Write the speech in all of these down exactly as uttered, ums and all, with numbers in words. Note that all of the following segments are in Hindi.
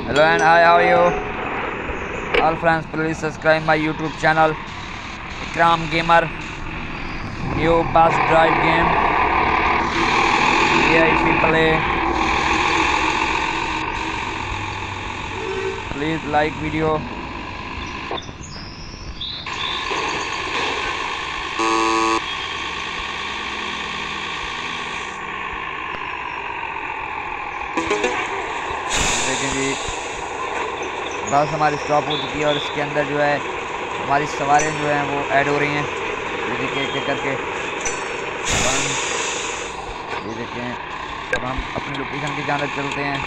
Hello and hi, how are you? All friends, please subscribe my YouTube channel Ikram Gamer. New bus drive game. V I P play. Please like video. देखें जी, बस हमारी स्टॉप हो चुकी है और इसके अंदर जो है हमारी सवारियाँ जो हैं वो ऐड हो रही हैं। ये देखिए एक एक करके। ये देखें, अब हम अपनी लोकेशन की जानब चलते हैं।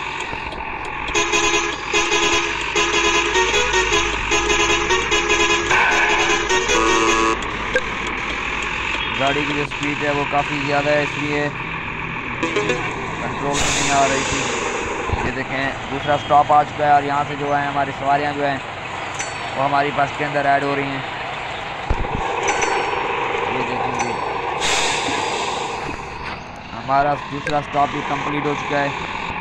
गाड़ी की जो स्पीड है वो काफ़ी ज़्यादा है, इसलिए कंट्रोल में नहीं आ रही थी। ये देखें दूसरा स्टॉप आ चुका है और यहाँ से जो है हमारी सवारियाँ जो हैं वो हमारी बस के अंदर ऐड हो रही हैं। ये देखेंगे हमारा दूसरा स्टॉप भी कंप्लीट हो चुका है।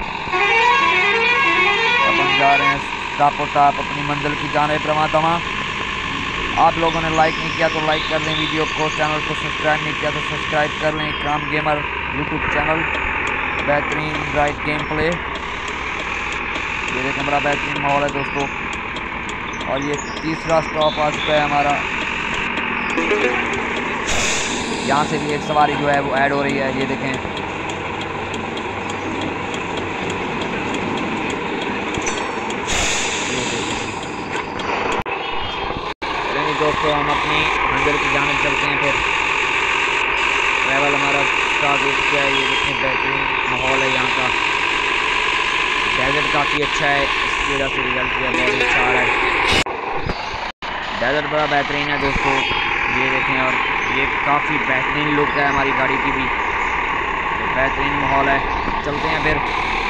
अब हम जा रहे हैं स्टॉप और टॉप अपनी मंजिल की जानिब रवां तवां। आप लोगों ने लाइक नहीं किया तो लाइक कर लें वीडियो को, चैनल को सब्सक्राइब नहीं किया तो सब्सक्राइब कर लें। इकराम गेमर यूट्यूब चैनल, बेहतरीन राइड गेम प्ले। ये देखें बड़ा बेहतरीन माहौल है दोस्तों। और ये तीसरा स्टॉप आ चुका है हमारा। यहाँ से भी एक सवारी जो है वो ऐड हो रही है। ये देखें चलिए दोस्तों, हम अपनी मंजिल की जानिब चलते हैं। फिर ट्रैवल हमारा स्टार्ट हो चुका है। ये देखें बेहतरीन माहौल है यहाँ का। डेजर्ट काफ़ी अच्छा है, इसकी वजह से रिजल्ट किया बहुत अच्छा आ रहा है। डेजर्ट बड़ा बेहतरीन है दोस्तों। ये देखें, और ये काफ़ी बेहतरीन लुक है हमारी गाड़ी की भी। बेहतरीन माहौल है। चलते हैं फिर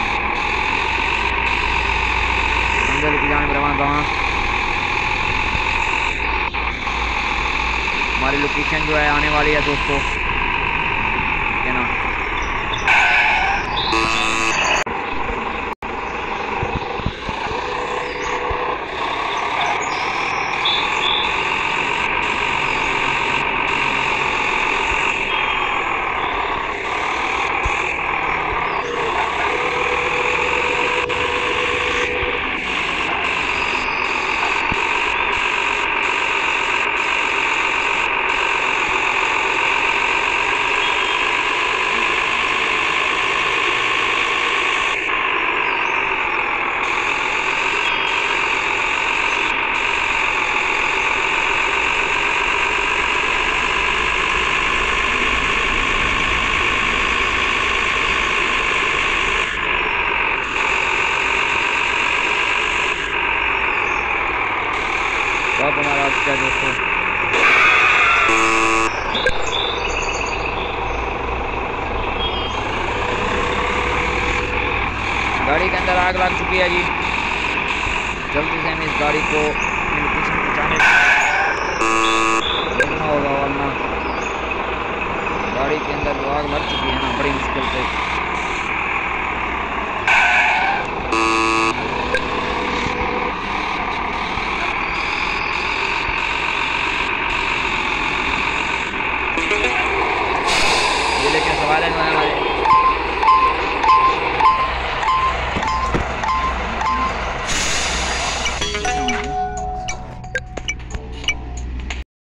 मंजिल की जानिब रवां तवां। हमारी लोकेशन जो है आने वाली है दोस्तों, है ना। बहुत हमारा आ चुका है दोस्तों। गाड़ी के अंदर आग लग चुकी है जी। जल्दी से हमें इस गाड़ी को अपनी लोकेशन पहुँचाने देखना होगा, वरना गाड़ी के अंदर जो आग लग चुकी है ना बड़ी मुश्किल से